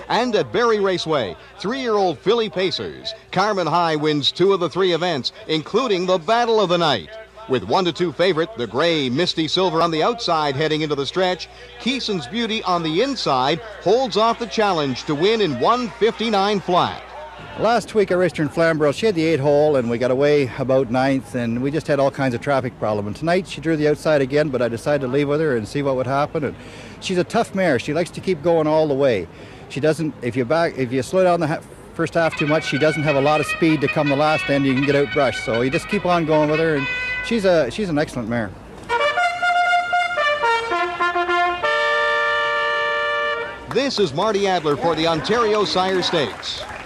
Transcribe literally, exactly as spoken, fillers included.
And at Barrie Raceway, three-year-old filly pacers. Carmen High wins two of the three events, including the Battle of the Night. With one to two favorite, the gray Misty Silver on the outside heading into the stretch, Keeson's Beauty on the inside holds off the challenge to win in one fifty-nine flat. Last week I raced her in Flamborough. She had the eight hole and we got away about ninth, and we just had all kinds of traffic problem. And tonight she drew the outside again, but I decided to leave with her and see what would happen. And she's a tough mare. She likes to keep going all the way. She doesn't, if you back, if you slow down the ha first half too much, she doesn't have a lot of speed to come the last end. You can get out brushed. So you just keep on going with her, and she's a she's an excellent mare. This is Marty Adler for the Ontario Sire Stakes.